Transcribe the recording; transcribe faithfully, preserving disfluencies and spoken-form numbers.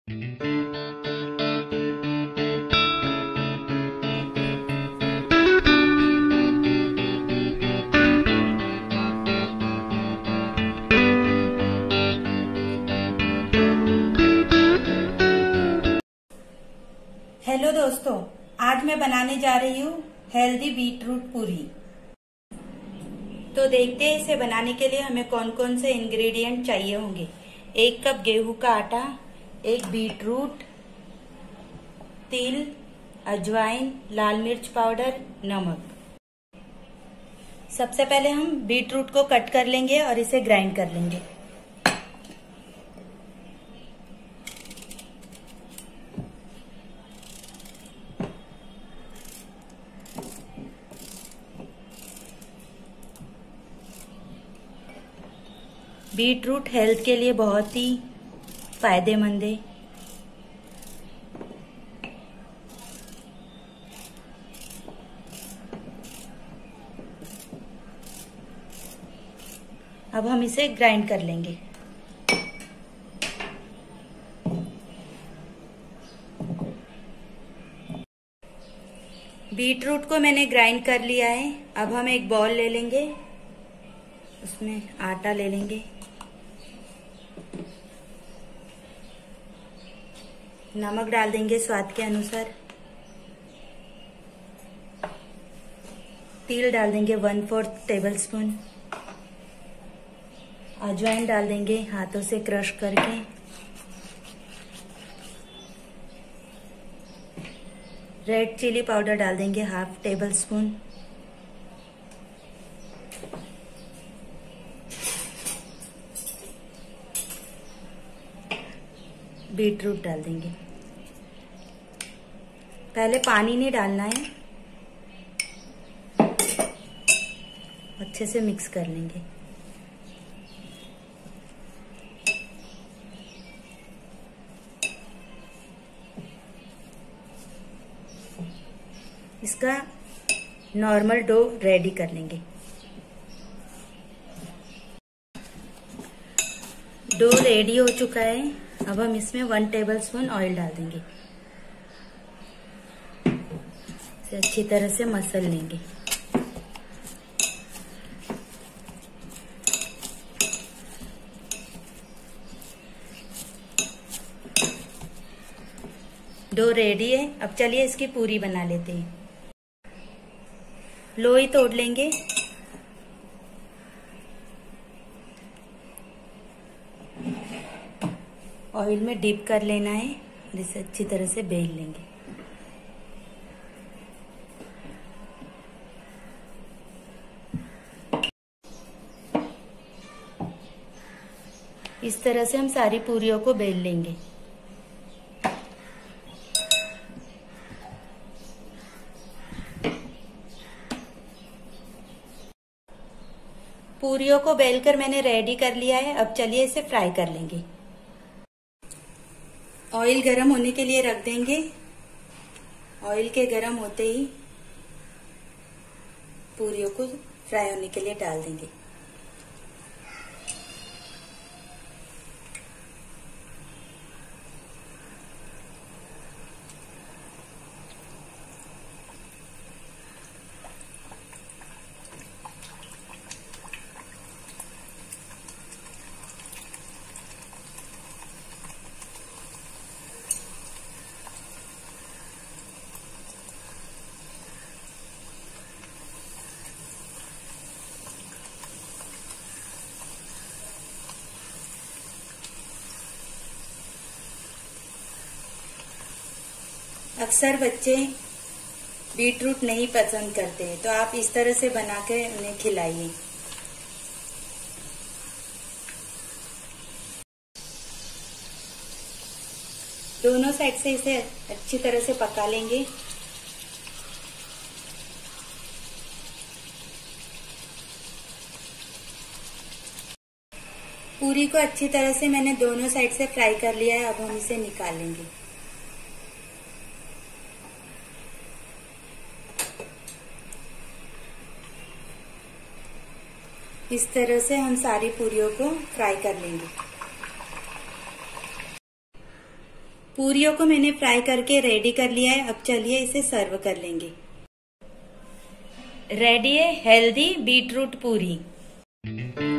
Hello दोस्तों, आज मैं बनाने जा रही हूँ हेल्दी बीटरूट पूरी। तो देखते हैं इसे बनाने के लिए हमें कौन कौन से इंग्रेडिएंट चाहिए होंगे। एक कप गेहूं का आटा, एक बीटरूट, तिल, अजवाइन, लाल मिर्च पाउडर, नमक। सबसे पहले हम बीटरूट को कट कर लेंगे और इसे ग्राइंड कर लेंगे। बीटरूट हेल्थ के लिए बहुत ही फायदेमंद है। अब हम इसे ग्राइंड कर लेंगे। बीटरूट को मैंने ग्राइंड कर लिया है। अब हम एक बॉल ले लेंगे, उसमें आटा ले लेंगे, नमक डाल देंगे स्वाद के अनुसार, तिल डाल देंगे वन फोर्थ टेबल स्पून, अजवाइन डाल देंगे हाथों से क्रश करके, रेड चिली पाउडर डाल देंगे हाफ टेबल स्पून, बीटरूट डाल देंगे। पहले पानी नहीं डालना है, अच्छे से मिक्स कर लेंगे। इसका नॉर्मल डो रेडी कर लेंगे। डो रेडी हो चुका है। अब हम इसमें वन टेबलस्पून ऑयल डाल देंगे। इसे अच्छी तरह से मसल लेंगे। डो रेडी है। अब चलिए इसकी पूरी बना लेते हैं। लोई तोड़ लेंगे। ऑयल में डिप कर लेना है और इसे अच्छी तरह से बेल लेंगे। इस तरह से हम सारी पूरियों को बेल लेंगे। पूरियों को बेलकर मैंने रेडी कर लिया है। अब चलिए इसे फ्राई कर लेंगे। ऑयल गरम होने के लिए रख देंगे। ऑयल के गरम होते ही पूरियों को फ्राई होने के लिए डाल देंगे। अक्सर बच्चे बीटरूट नहीं पसंद करते हैं, तो आप इस तरह से बना के उन्हें खिलाइए। दोनों साइड से इसे अच्छी तरह से पका लेंगे। पूरी को अच्छी तरह से मैंने दोनों साइड से फ्राई कर लिया है। अब हम इसे निकाल लेंगे। इस तरह से हम सारी पूरियों को फ्राई कर लेंगे। पूरियों को मैंने फ्राई करके रेडी कर लिया है। अब चलिए इसे सर्व कर लेंगे। रेडी है हेल्दी बीट रूट पूरी।